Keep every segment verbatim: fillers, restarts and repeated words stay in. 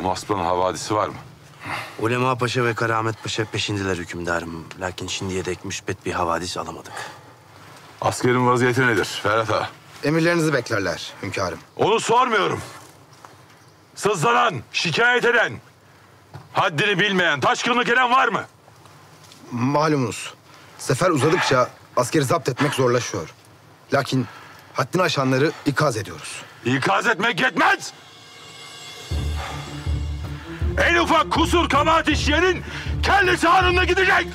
Amaspa'nın havadisi var mı? Ulema Paşa ve Karamet Paşa peşindiler hükümdarım. Lakin şimdiye dek müsbet bir havadis alamadık. Askerin vaziyeti nedir Ferhat Ağa? Emirlerinizi beklerler hünkârım. Onu sormuyorum. Sızlanan, şikayet eden, haddini bilmeyen, taşkınlık eden var mı? Malumunuz, sefer uzadıkça askeri zapt etmek zorlaşıyor. Lakin haddini aşanları ikaz ediyoruz. İkaz etmek yetmez! En ufak kusur kabahat işleyenin kellesi anında gidecek!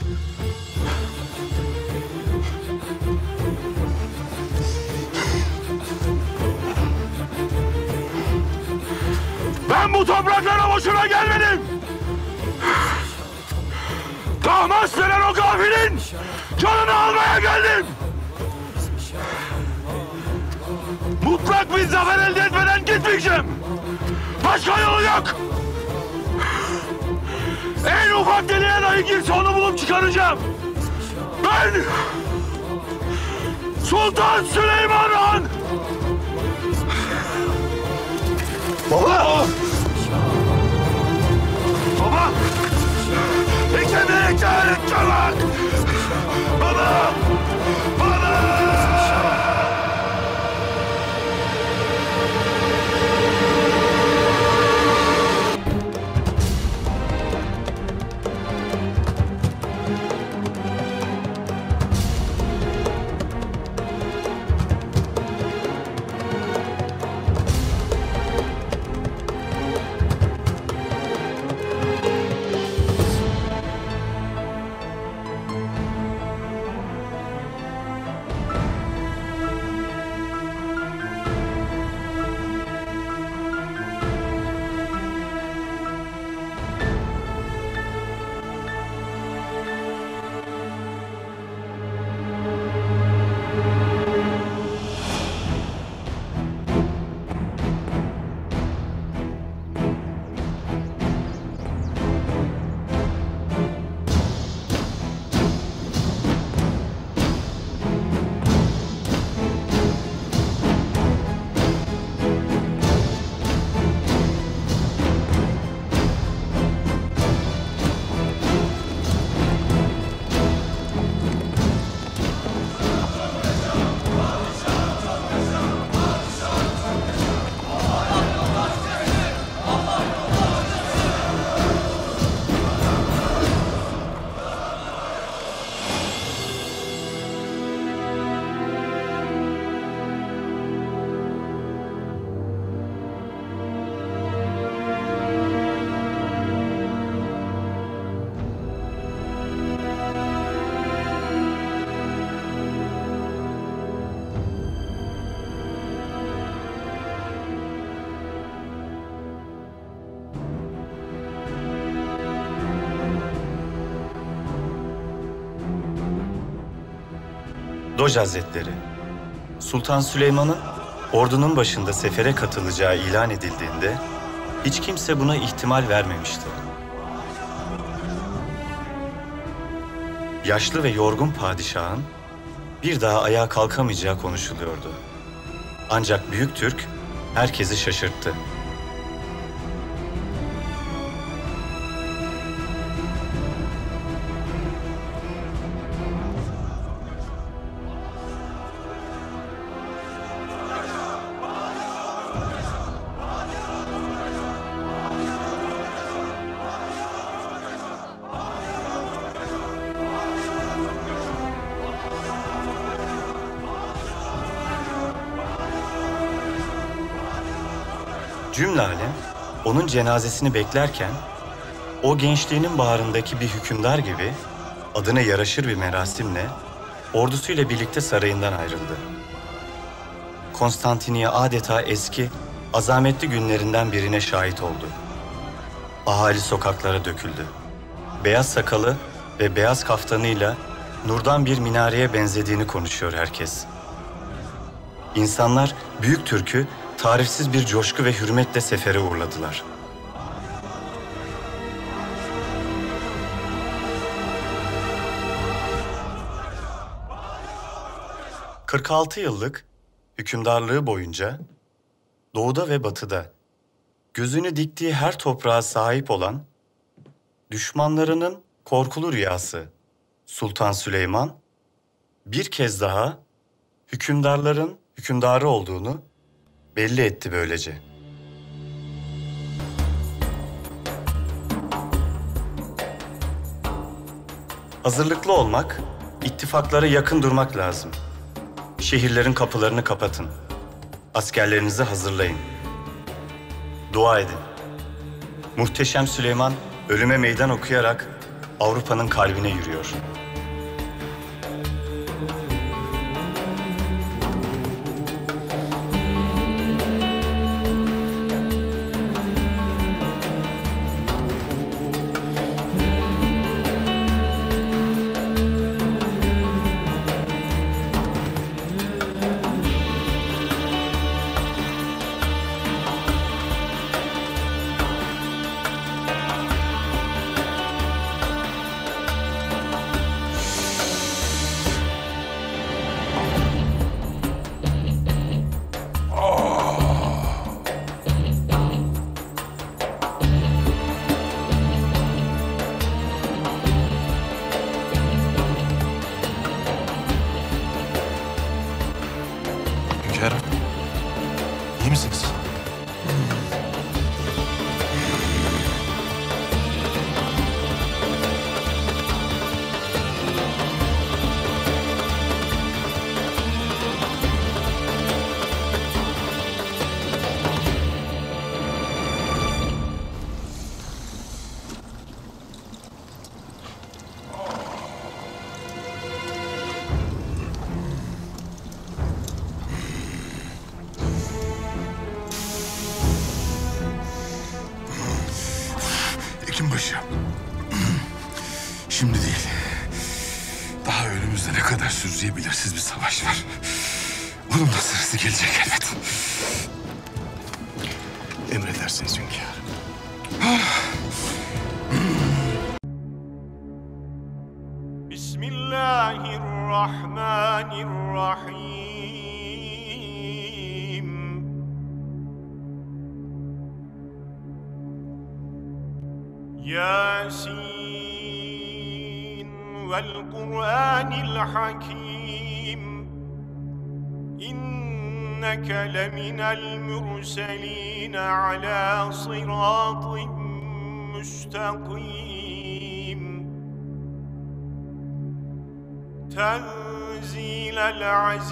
Ben bu topraklara boşuna gelmedim! Tahmas denen o gafilin canını almaya geldim! Mutlak bir zafer elde etmeden gitmeyeceğim! Başka yolu yok! En ufak deliğe dahi girse onu bulup çıkaracağım! Ben... Sultan Süleyman Han! Baba! Baba! İkide iki çalak! Baba! Baba! Doç Hazretleri, Sultan Süleyman'ın ordunun başında sefere katılacağı ilan edildiğinde hiç kimse buna ihtimal vermemişti. Yaşlı ve yorgun padişahın bir daha ayağa kalkamayacağı konuşuluyordu. Ancak Büyük Türk herkesi şaşırttı. Cümle alem onun cenazesini beklerken o gençliğinin baharındaki bir hükümdar gibi adına yaraşır bir merasimle ordusuyla birlikte sarayından ayrıldı. Konstantiniye adeta eski, azametli günlerinden birine şahit oldu. Ahali sokaklara döküldü. Beyaz sakalı ve beyaz kaftanıyla nurdan bir minareye benzediğini konuşuyor herkes. İnsanlar Büyük Türk'ü tarifsiz bir coşku ve hürmetle sefere uğurladılar. kırk altı yıllık hükümdarlığı boyunca doğuda ve batıda Gözünü diktiği her toprağa sahip olan, düşmanlarının korkulu rüyası Sultan Süleyman, bir kez daha hükümdarların hükümdarı olduğunu belli etti böylece. Hazırlıklı olmak, ittifaklara yakın durmak lazım. Şehirlerin kapılarını kapatın. Askerlerinizi hazırlayın. Dua edin. Muhteşem Süleyman ölüme meydan okuyarak Avrupa'nın kalbine yürüyor. Hünkârım, iyi misiniz? Hekimbaşı. Şimdi değil. Daha önümüzde ne kadar süreceği belirsiz bir savaş var. Bunun da sırası gelecek elbet. Emredersiniz hünkârım. Bismillahirrahmanirrahim. Yasin vel Kur'anil hakim. İnneke leminel murselin ala sıratin müstakim. Tenzilel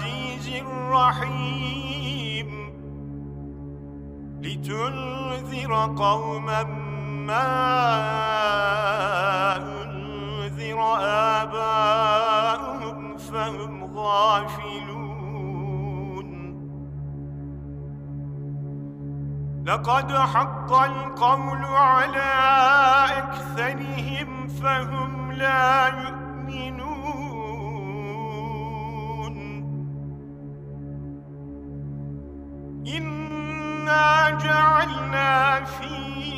azizirrahim. Litunzira kavmen ma unzira âbâuhum fehum gâfilûn. Lekad haqqal kavlu alâ ekserihim fehum lâ yu'minûn. İnna cealnâ fî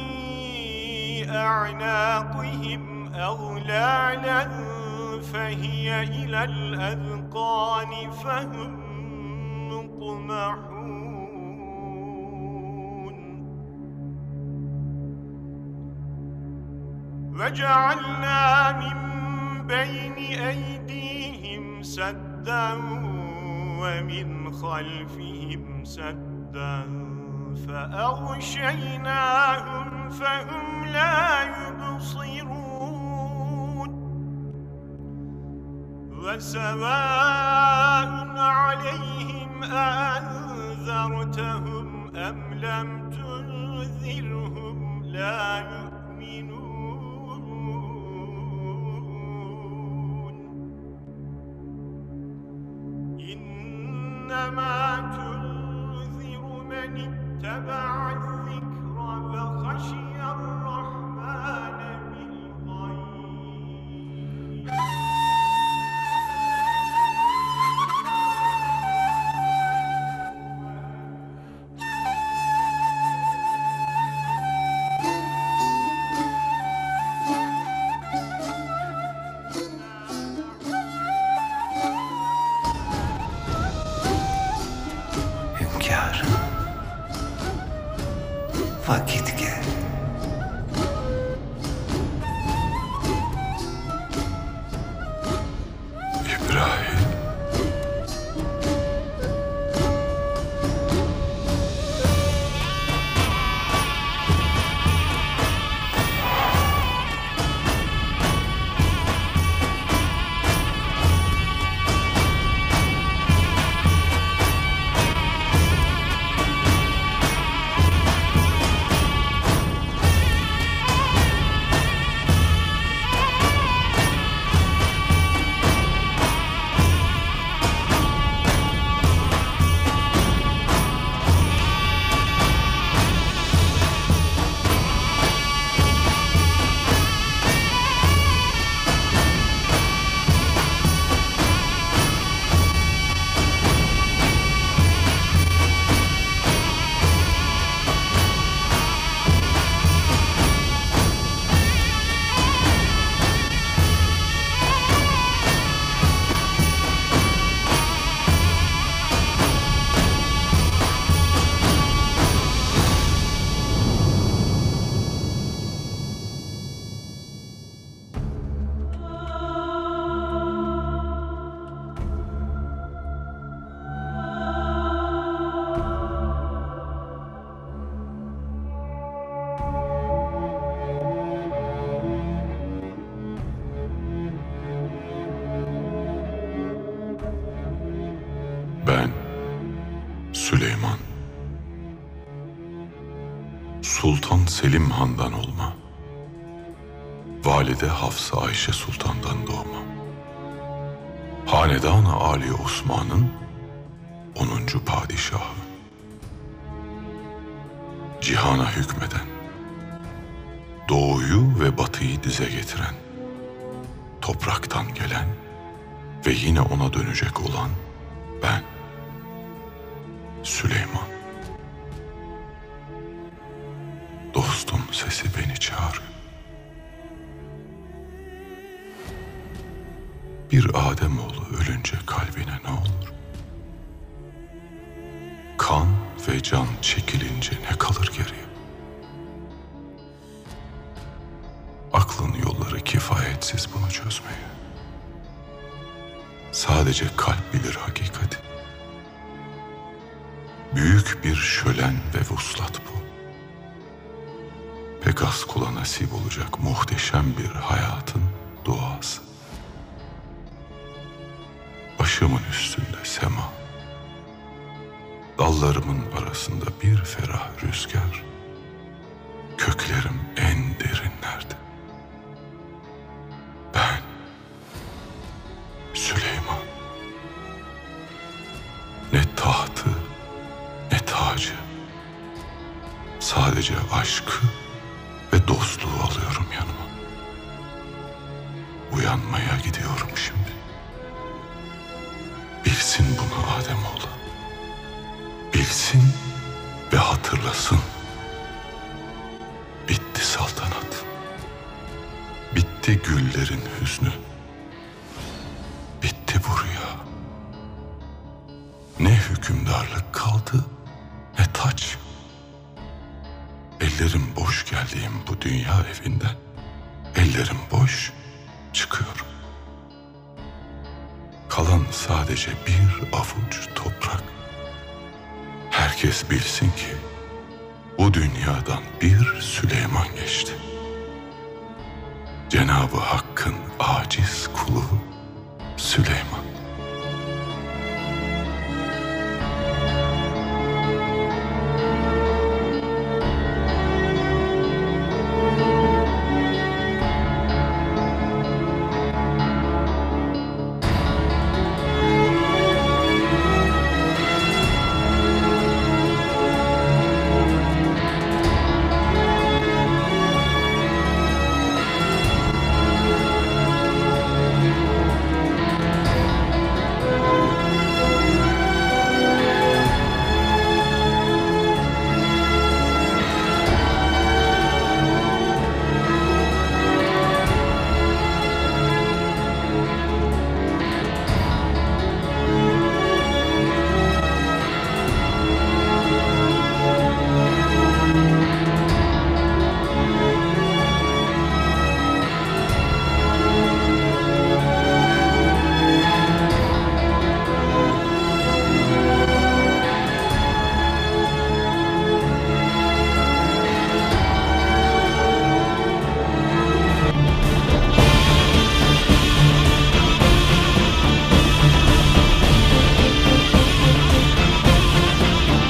أعناقهم أغلالا فهي إلى الأذقان فهم مقمحون. وجعلنا من بين أيديهم سدا ومن خلفهم سدا فأغشيناهم فهم لا يبصرون. وسواء عليهم أأنذرتهم أم لم تنذرهم لا يؤمنون. إنما تنذر من اتبع الذكر وخشي الرحمن بالغيب. Hünkârım. vakit gel. İbrahim. Ben Süleyman. Sultan Selim Han'dan olma. Valide Hafsa Ayşe Sultan'dan doğma. Hanedan-ı Ali Osman'ın onuncu padişahı. Cihana hükmeden, doğuyu ve batıyı dize getiren, topraktan gelen ve yine ona dönecek olan ben, Süleyman. Dostum sesi beni çağırıyor. Bir Ademoğlu ölünce kalbine ne olur? Kan ve can çekilince ne kalır geriye? Aklın yolları kifayetsiz bunu çözmeye. Sadece kalp bilir hakikati. Büyük bir şölen ve vuslat bu. Pek az kula nasip olacak muhteşem bir hayatın duası. Başımın üstünde sema, dallarımın arasında bir ferah rüzgar, köklerim en derinlerde. Ben Süleyman. Ne tahtı, ne tacı. Sadece aşkı ve dostluğu alıyorum yanıma. Uyanmaya gidiyorum şimdi. Bilsin bunu Ademoğlu. Bilsin ve hatırlasın. Bitti saltanat. Bitti güllerin hüznü. Bitti bu rüya. Ne hükümdarlık kaldı, ne taç. Ellerim boş geldiğim bu dünya evinden, ellerim boş çıkıyorum. Kalan sadece bir avuç toprak. Herkes bilsin ki bu dünyadan bir Süleyman geçti. Cenab-ı Hakk'ın aciz kulu Süleyman.